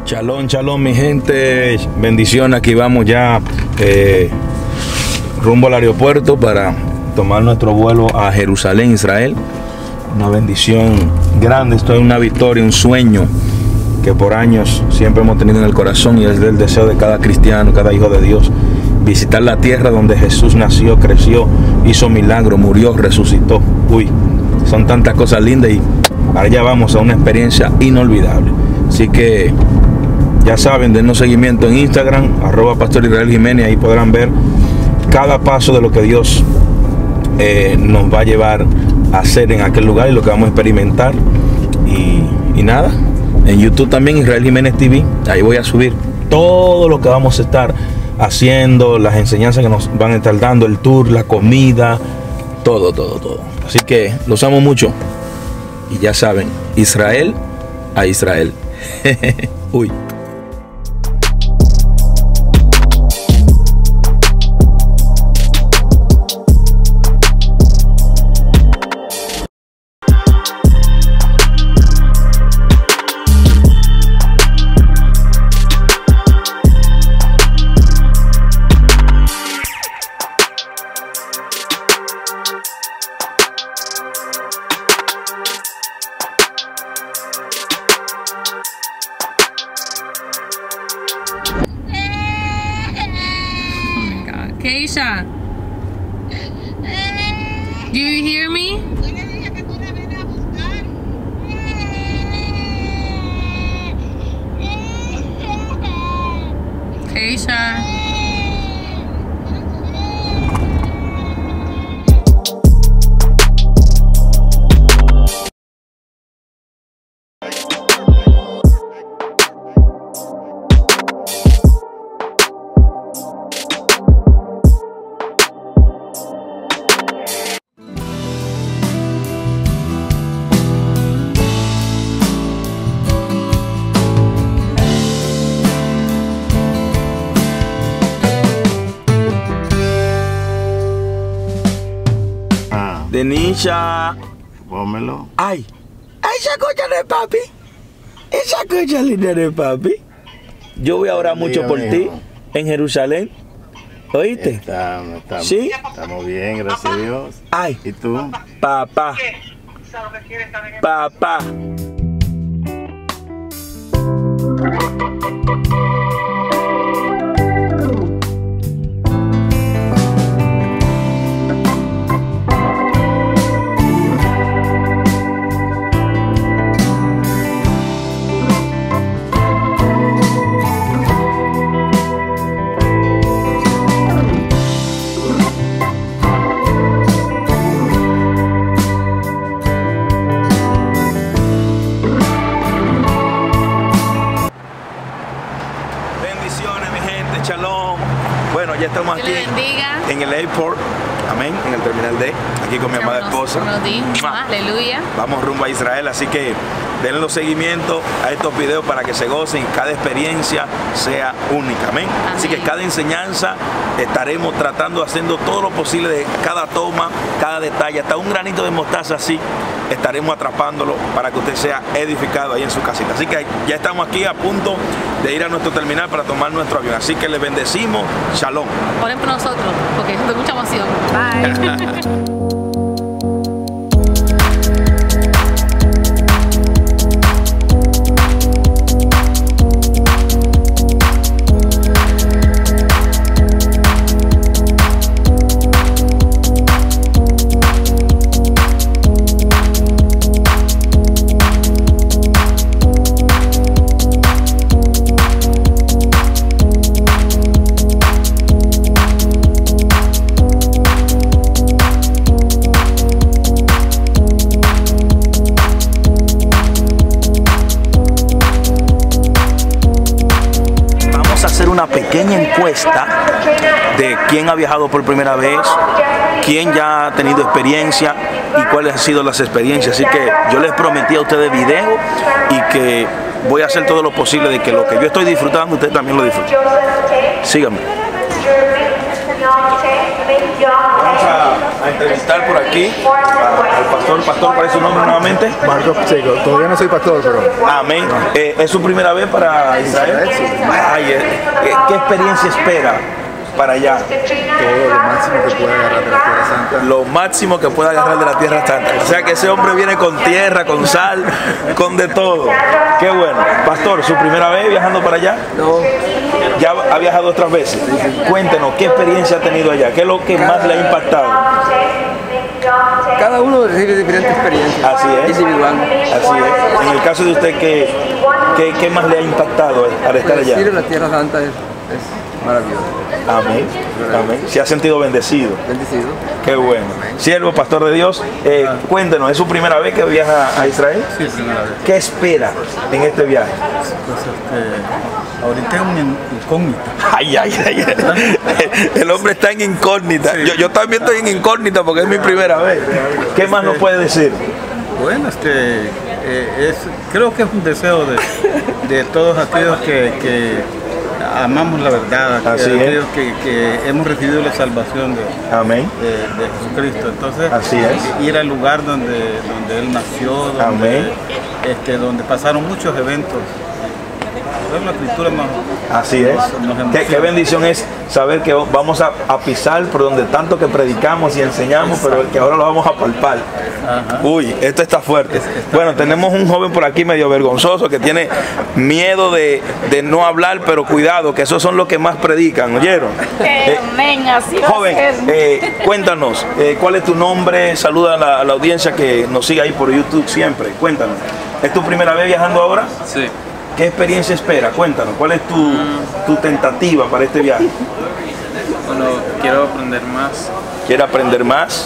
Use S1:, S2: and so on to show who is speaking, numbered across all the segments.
S1: Shalom, shalom mi gente, bendición, aquí vamos ya rumbo al aeropuerto para tomar nuestro vuelo a Jerusalén, Israel. Una bendición grande, esto es una victoria, un sueño que por años siempre hemos tenido en el corazón y es el deseo de cada cristiano, cada hijo de Dios, visitar la tierra donde Jesús nació, creció, hizo milagros, murió, resucitó. Son tantas cosas lindas y allá vamos a una experiencia inolvidable. Así que ya saben, denos seguimiento en Instagram, @Pastor Israel Jiménez, ahí podrán ver cada paso de lo que Dios nos va a llevar a hacer en aquel lugar y lo que vamos a experimentar. Y nada, en YouTube también, Israel Jiménez TV, ahí voy a subir todo lo que vamos a estar haciendo, las enseñanzas que nos van a estar dando, el tour, la comida, todo. Así que los amo mucho. Y ya saben, Israel a Israel. Uy.
S2: Keisha, do you hear me? Keisha.
S1: Denisha,
S3: pómelo.
S1: Ay, esa cosa de papi. Esa cosa linda de papi. Yo voy a orar mucho por ti en Jerusalén. ¿Oíste?
S3: Estamos,
S1: ¿Sí?
S3: Estamos bien, gracias a Dios.
S1: Ay.
S3: ¿Y tú?
S1: Papá. Papá. Shalom. Bueno, ya estamos aquí en el airport, amén, en el terminal D, aquí con mi amada esposa.
S2: Aleluya.
S1: Vamos rumbo a Israel, así que denle los seguimientos a estos videos para que se gocen, cada experiencia sea única, amén. Así que cada enseñanza estaremos tratando, haciendo todo lo posible de cada toma, cada detalle, hasta un granito de mostaza así, estaremos atrapándolo para que usted sea edificado ahí en su casita. Así que ya estamos aquí a punto de ir a nuestro terminal para tomar nuestro avión. Así que les bendecimos. Shalom.
S2: Oren por nosotros, porque es de mucha emoción. Bye.
S1: Una pequeña encuesta de quién ha viajado por primera vez, quién ya ha tenido experiencia y cuáles han sido las experiencias. Así que yo les prometí a ustedes video y que voy a hacer todo lo posible de que lo que yo estoy disfrutando ustedes también lo disfruten. Síganme. Vamos a entrevistar por aquí al pastor. Pastor, ¿cuál es su nombre nuevamente?
S4: Marcos Pacheco. Todavía no soy pastor, pero...
S1: Amén. ¿Es su primera vez para Israel? Ay, ¿qué experiencia espera para allá?
S4: Todo lo máximo que pueda agarrar de la Tierra Santa.
S1: Lo máximo que pueda agarrar de la Tierra Santa. O sea que ese hombre viene con tierra, con sal, con de todo. Qué bueno. Pastor, ¿su primera vez viajando para allá?
S4: No.
S1: ¿Ya ha viajado otras veces? Cuéntenos, ¿qué experiencia ha tenido allá? ¿Qué es lo que más le ha impactado?
S5: Cada uno recibe diferentes experiencias.
S1: Así es.
S5: Individual.
S1: Así es. En el caso de usted, ¿qué más le ha impactado al estar allá?
S5: Ir a la Tierra Santa es maravilloso.
S1: Amén. Amén. ¿Se ha sentido bendecido?
S5: Bendecido.
S1: Qué bueno. Siervo, pastor de Dios, cuéntenos, ¿es su primera vez que viaja a Israel?
S6: Sí, primera vez.
S1: ¿Qué espera en este viaje?
S6: Pues ahorita es una incógnita.
S1: Ay, ay, ay. El hombre está en incógnita.
S6: Sí.
S1: Yo también estoy en incógnita porque es mi primera vez. ¿Qué más nos puede decir?
S6: Bueno, creo que es un deseo de todos aquellos que amamos la verdad,
S1: Así es.
S6: aquellos que hemos recibido la salvación de
S1: Amén.
S6: Jesucristo. Entonces,
S1: Así es.
S6: ir al lugar donde Él nació,
S1: Amén.
S6: donde pasaron muchos eventos. Ver la escritura más.
S1: Así es.
S6: nos emociona.
S1: Qué bendición es saber que vamos a pisar por donde tanto que predicamos y enseñamos, pero que ahora lo vamos a palpar.
S6: Ajá.
S1: Uy, esto está fuerte. Bueno, tenemos un joven por aquí medio vergonzoso que tiene miedo de no hablar, pero cuidado, que esos son los que más predican, ¿oyeron?
S2: Amén, así va a
S1: Joven,
S2: ser.
S1: cuéntanos, ¿cuál es tu nombre? Saluda a la audiencia que nos sigue ahí por YouTube siempre. Cuéntanos. ¿Es tu primera vez viajando ahora?
S7: Sí.
S1: ¿Qué experiencia espera? Cuéntanos, ¿cuál es tu tentativa para este viaje?
S7: Bueno, quiero aprender más
S1: ¿Quiere aprender más?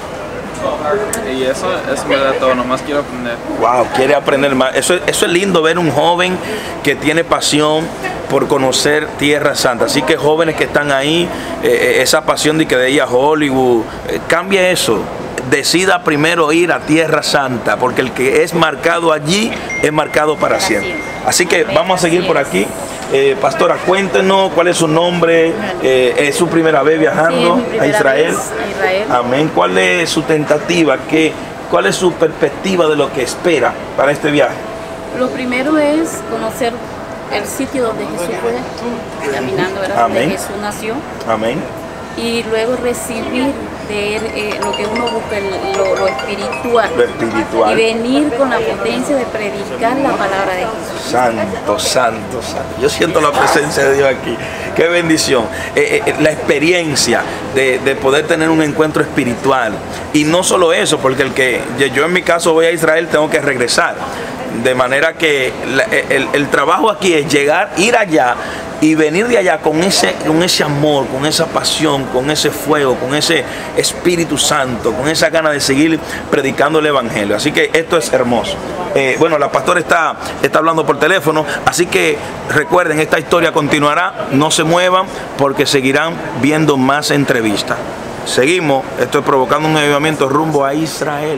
S7: y eso me da todo, nomás quiero aprender.
S1: Wow, quiere aprender más. Eso es lindo ver un joven que tiene pasión por conocer Tierra Santa. Así que jóvenes que están ahí, esa pasión de que de ir a Hollywood, cambie eso. Decida primero ir a Tierra Santa, porque el que es marcado allí es marcado para siempre. Así que vamos a seguir por aquí. Pastora, cuéntenos cuál es su nombre, es su primera vez viajando a Israel. Amén. ¿Cuál es su tentativa? ¿Cuál es su perspectiva de lo que espera para este viaje?
S2: Lo primero es conocer el sitio donde Jesús fue caminando, ¿verdad?
S1: Amén.
S2: Donde Jesús nació.
S1: Amén.
S2: Y luego recibir de él lo que uno busca, lo espiritual.
S1: Lo espiritual.
S2: Y venir con la potencia de predicar la palabra de Jesús.
S1: Santo, santo, santo. Yo siento la presencia de Dios aquí. Qué bendición. La experiencia de poder tener un encuentro espiritual. Y no solo eso, porque yo en mi caso voy a Israel, tengo que regresar. De manera que el trabajo aquí es ir allá y venir de allá con ese amor, con esa pasión, con ese fuego, con ese Espíritu Santo, con esa gana de seguir predicando el Evangelio. Así que esto es hermoso. Bueno, la pastora está hablando por teléfono, así que recuerden, esta historia continuará, no se muevan porque seguirán viendo más entrevistas. Seguimos, esto es Provocando un Avivamiento rumbo a Israel.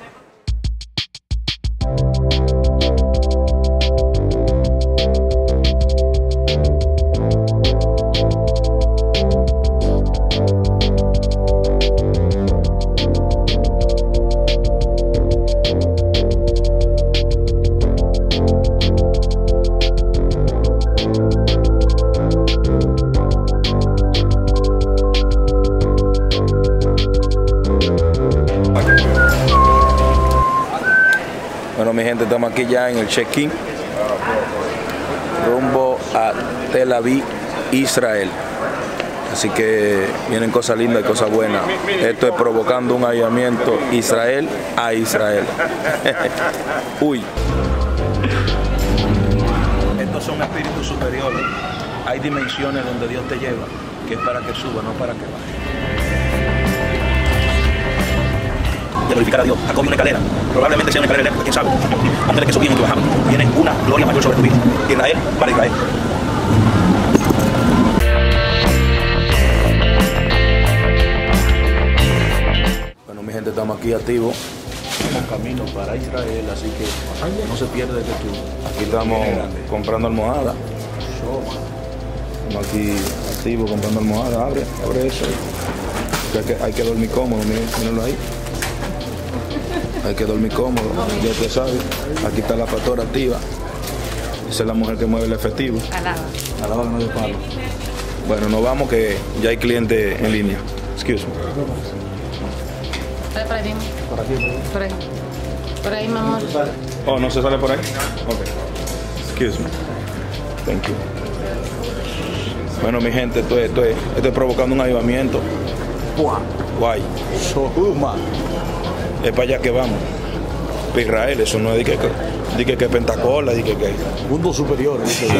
S1: Bueno, mi gente, estamos aquí ya en el check-in rumbo a Tel Aviv, Israel. Así que vienen cosas lindas y cosas buenas. Esto es Provocando un Avivamiento Israel a Israel. Uy. Estos son espíritus superiores. Hay dimensiones donde Dios te lleva, que es para que suba, no para que baje. De glorificar a Dios, a como una escalera. Probablemente sea una escalera eléctrica, quién sabe. Antes de que subían y que bajaban, tienen una gloria mayor sobre tu vida. Israel para Israel. Bueno, mi gente, estamos aquí activos. Estamos camino para Israel, así que no se pierde de tú. Aquí estamos comprando almohadas. Estamos aquí activos comprando almohadas. Abre eso. porque hay que dormir cómodo, mírenlo ahí. Hay que dormir cómodo, ya usted sabe. Aquí está la pastora activa. Esa es la mujer que mueve el efectivo. Alaba que no de palo. Bueno, nos vamos que ya hay cliente en línea. Excuse me.
S2: Por ahí mismo.
S1: Por aquí.
S2: Por ahí. Por ahí, mi amor.
S1: Oh, ¿no se sale por ahí? Ok. Excuse me. Thank you. Bueno, mi gente, estoy provocando un avivamiento. Guay. Es para allá que vamos. Para Israel, eso no es de que Pensacola, de que
S8: Mundo superior.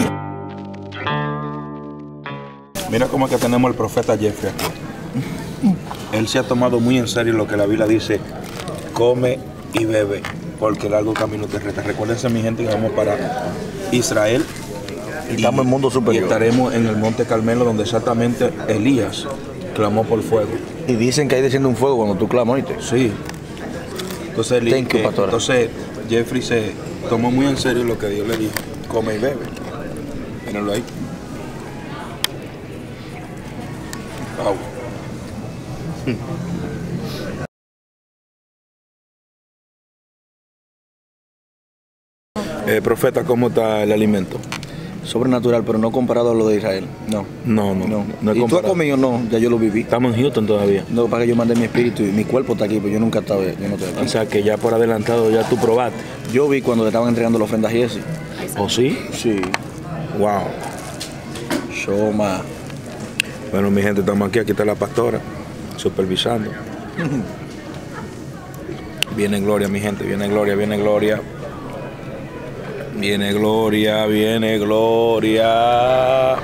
S1: Mira cómo es que tenemos el profeta Jeffrey aquí. Él se ha tomado muy en serio lo que la Biblia dice: come y bebe, porque el largo camino te resta. Recuérdense, mi gente, que vamos para Israel.
S8: Y estamos en mundo superior.
S1: Y estaremos en el Monte Carmelo, donde exactamente Elías clamó por fuego.
S8: Y dicen que hay desciende un fuego cuando tú clamas, ¿oíste?
S1: Sí. Entonces, entonces Jeffrey se tomó muy en serio lo que Dios le dijo: come y bebe. Mírenlo ahí. Wow. Profeta, ¿cómo está el alimento?
S8: Sobrenatural, pero no comparado a lo de Israel. No.
S1: No
S8: ¿Y tú has comido? No, ya yo lo viví.
S1: Estamos en Houston todavía.
S8: No, para que yo mandé mi espíritu y mi cuerpo está aquí, pero yo nunca estaba, yo no estoy aquí.
S1: O sea que ya por adelantado ya tú probaste.
S8: Yo vi cuando le estaban entregando la ofrenda a Jesse.
S1: ¿Oh sí?
S8: Sí.
S1: Wow.
S8: Shoma.
S1: Bueno, mi gente, estamos aquí está la pastora, supervisando. Viene gloria, mi gente, viene gloria, viene gloria. Viene gloria, viene gloria.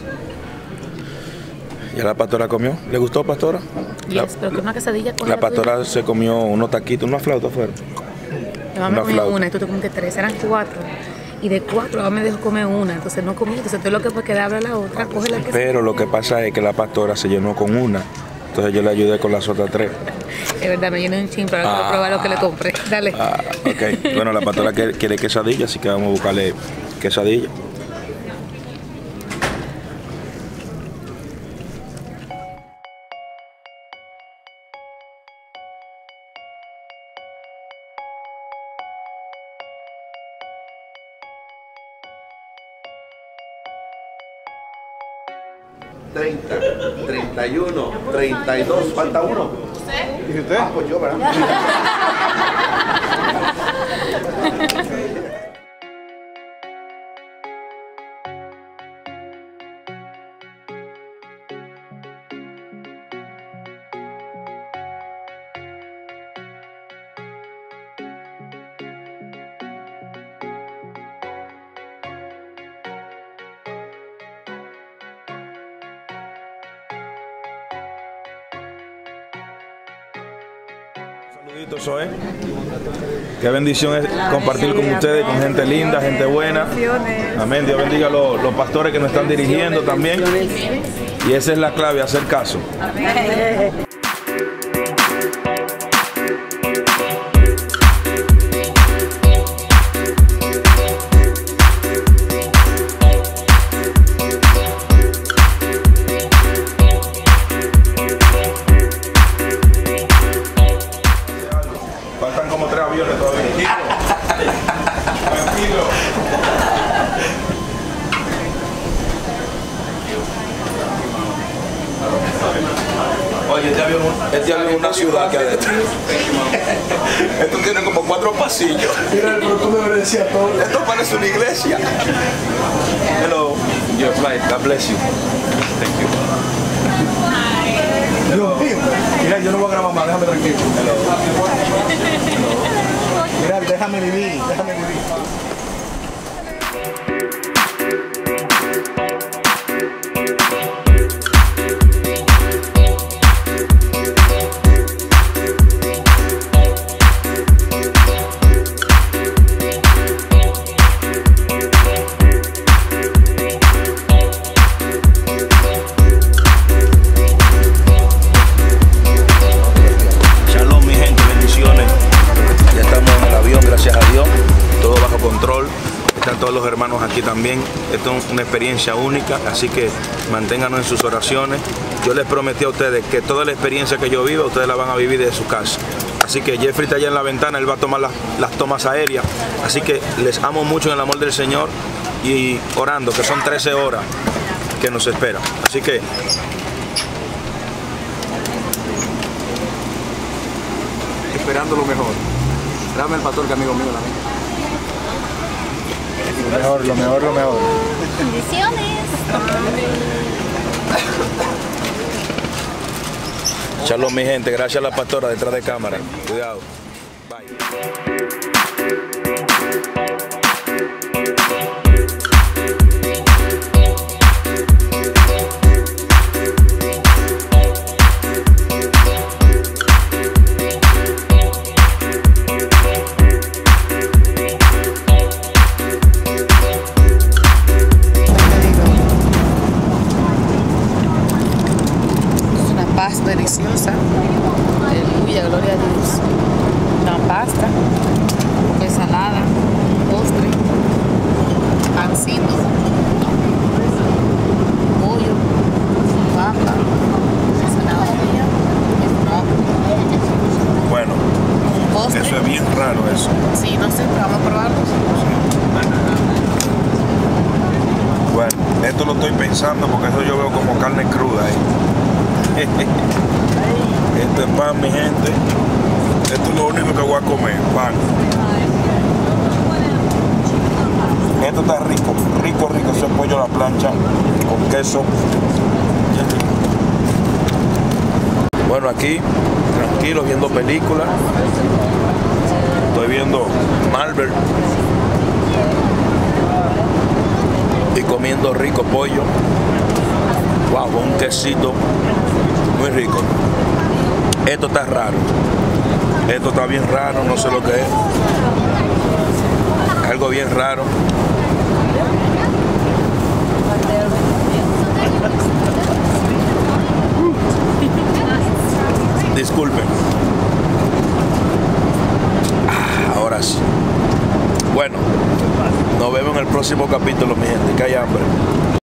S1: ¿Ya la pastora comió? ¿Le gustó, pastora?
S2: Yes, pero que una quesadilla con
S1: la pastora se comió unos taquitos, una flauta fuera.
S2: Mi mamá me comió una y tú te comiste 3, eran 4. Y de 4 mamá me dejó comer una, entonces no comí. Entonces tú lo que puedes quedar a la otra, coge la quesadilla.
S1: Pero lo que pasa es que la pastora se llenó con una. Entonces yo le ayudé con las otras 3.
S2: Es verdad, me llené un chin, pero quiero probar lo que le compré. Dale.
S1: Ok. Bueno, la pastora quiere quesadilla, así que vamos a buscarle quesadilla.
S8: $30, $31, $32, falta uno.
S6: ¿Y usted?
S8: Pues yo, ¿verdad?
S1: Saluditos, Zoe. Qué bendición es compartir con ustedes, con gente linda, gente buena. Amén. Dios bendiga a los pastores que nos están dirigiendo también. Y esa es la clave, hacer caso. Faltan como 3 aviones todavía. Tranquilo. Oye, este avión es una ciudad que adentro. Esto tiene como 4 pasillos.
S8: Mira, pero tú me decías todo.
S1: Esto parece una iglesia. Hello. Your flight. God bless you. Thank you.
S8: Dios mío. Mira, yo no voy a grabar más, déjame tranquilo. Mira, déjame vivir, déjame vivir.
S1: Shalom, mi gente, bendiciones. Ya estamos en el avión, gracias a Dios. Todo bajo control. Están todos los los hermanos aquí también. Esto es una experiencia única, así que manténganos en sus oraciones. Yo les prometí a ustedes que toda la experiencia que yo viva, ustedes la van a vivir desde su casa. Así que Jeffrey está allá en la ventana, él va a tomar las tomas aéreas. Así que les amo mucho en el amor del Señor y orando, que son 13 horas que nos esperan. Así que
S8: Esperando lo mejor. Dame el pastor que amigo mío también.
S4: Lo mejor, lo mejor, lo mejor.
S9: Bendiciones.
S1: shalom mi gente, gracias a la pastora detrás de cámara. Cuidado. Bye.
S2: Pasta deliciosa, aleluya, gloria a Dios. Una pasta, una ensalada, postre, pancito, pollo, papa, zanahoria,
S1: Bueno,
S2: postre.
S1: eso es bien raro eso.
S2: Sí, no sé, pero vamos a probarlo.
S1: Bueno, esto lo estoy pensando porque eso yo veo como carne cruda ahí. Este es pan, mi gente. Esto es lo único que voy a comer, pan. Esto está rico, rico, rico. Ese pollo a la plancha con queso. Bueno, aquí, tranquilo, viendo películas. Estoy viendo Marvel. Y comiendo rico pollo. Wow, un quesito muy rico. Esto está raro. Esto está bien raro, no sé lo que es. Algo bien raro. Disculpen. Ahora sí. Bueno, nos vemos en el próximo capítulo, mi gente, que hay hambre.